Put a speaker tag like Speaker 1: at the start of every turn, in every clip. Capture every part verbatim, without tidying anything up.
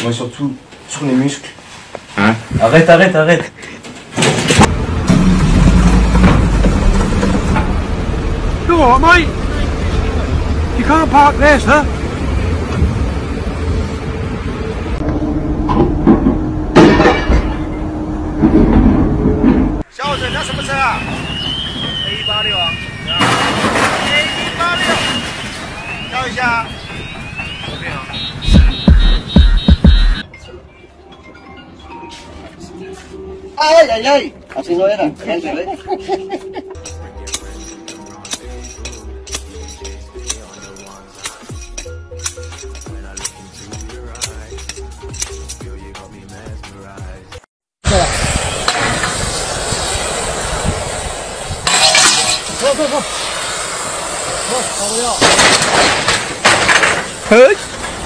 Speaker 1: Moi surtout sur les muscles.
Speaker 2: Hein?
Speaker 1: Arrête, arrête, arrête.
Speaker 3: You alright, mate? You can't park there, sir.
Speaker 4: 小子，那什么车啊 ？A 一八六啊 ，A 一八六，调一下。左边啊。
Speaker 5: Ay, ay, ay. Así no era. Gente, ¿ves?
Speaker 3: Go, go, go. Go, follow me up.
Speaker 2: Hey.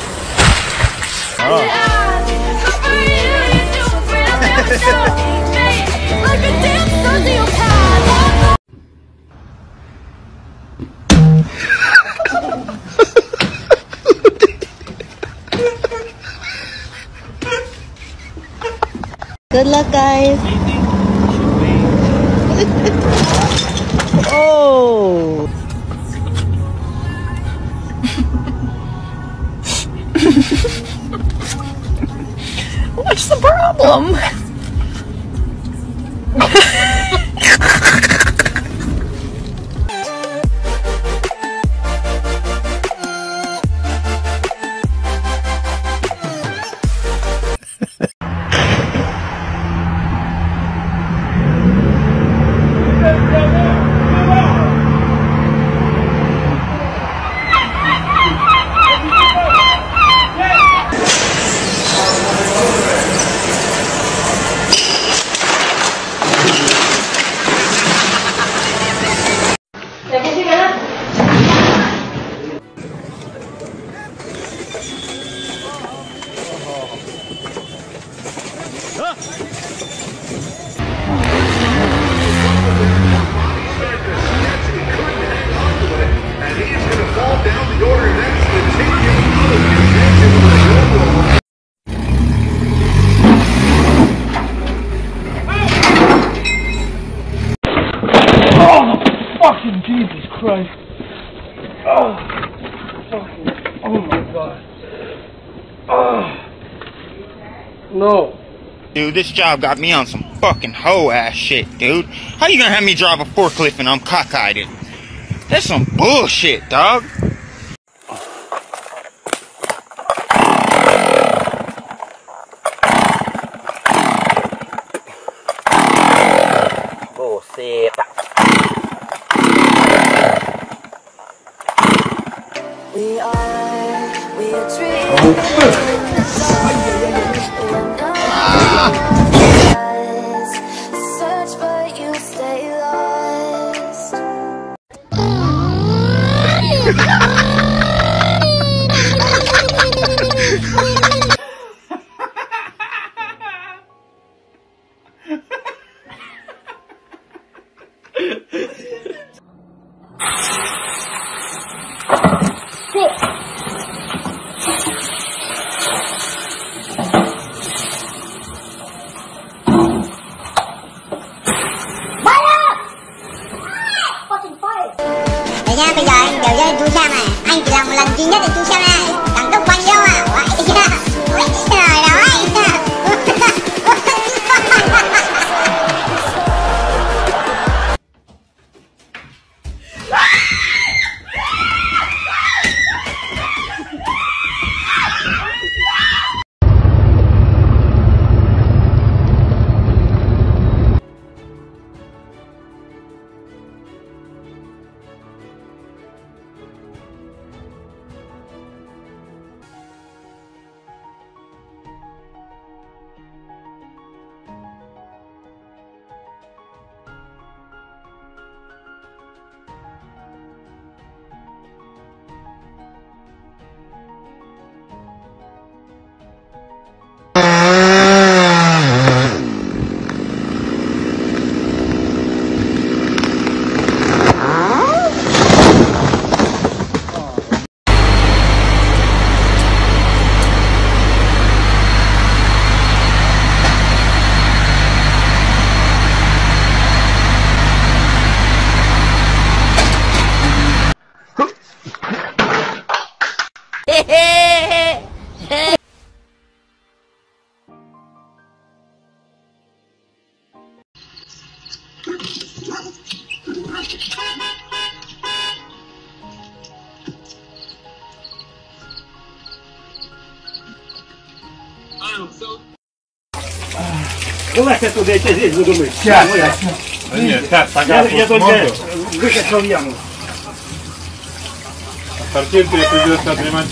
Speaker 6: Good luck, guys. Oh. What's the problem?
Speaker 3: Fucking Jesus Christ. Oh, fucking, oh my God. Oh, no.
Speaker 2: Dude, this job got me on some fucking hoe ass shit, dude. How you gonna have me drive a forklift and I'm cockeyed? That's some bullshit, dog.
Speaker 5: Bullshit.
Speaker 7: We are, we are dreaming. Search but you stay lost.
Speaker 3: Давай я туда эти здесь буду мыть.
Speaker 1: Сейчас,
Speaker 3: Я,
Speaker 1: Нет, так,
Speaker 3: я, я только выкачал яму.
Speaker 8: Картинку придется отремонтировать.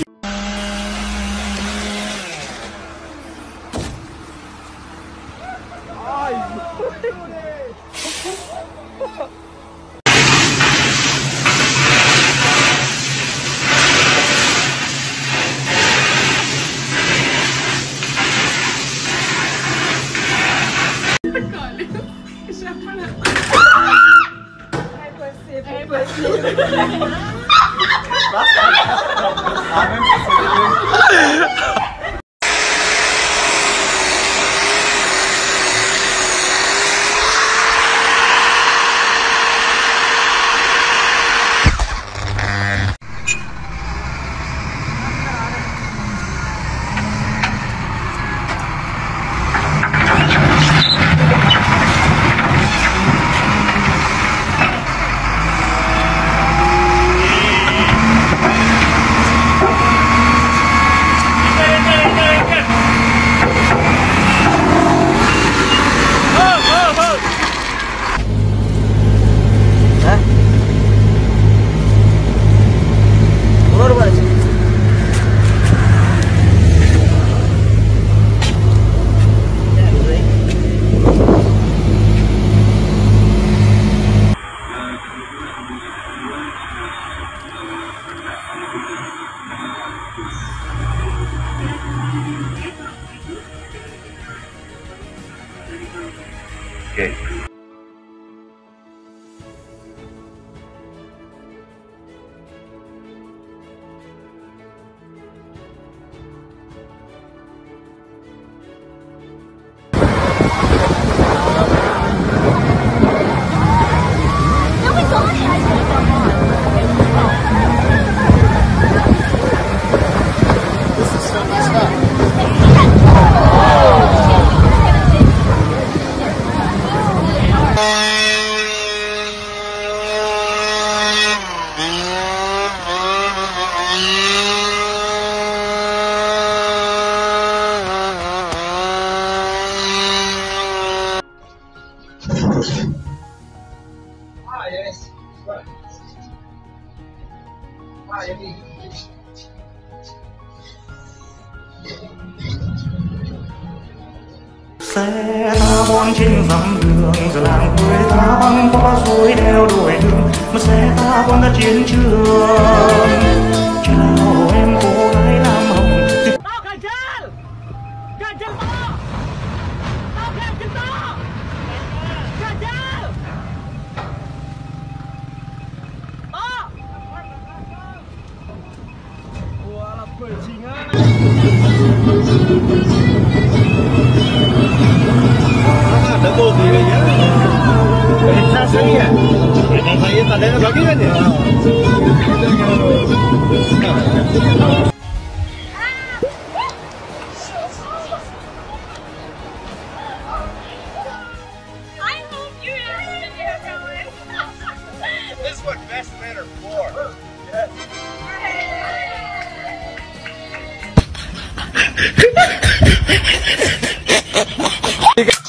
Speaker 1: Okay.
Speaker 5: Ah, yes. Right. Ah, yes.
Speaker 9: Xe ta bon trên dặm đường giờ làng quê ta băng qua suối đeo đuổi đường mà xe ta bon ra chiến trường chào em cô gái lam hồng.
Speaker 3: Tao ganjal! Ganjal mo! Tao ganjal mo! Ganjal! Oh! Wala percingan.
Speaker 4: Ada bos ini ya. Perintah saya. Perintah saya tak ada lagi kan ya.
Speaker 6: I hope you enjoyed your going.
Speaker 4: This is what best men are for.
Speaker 6: Yes.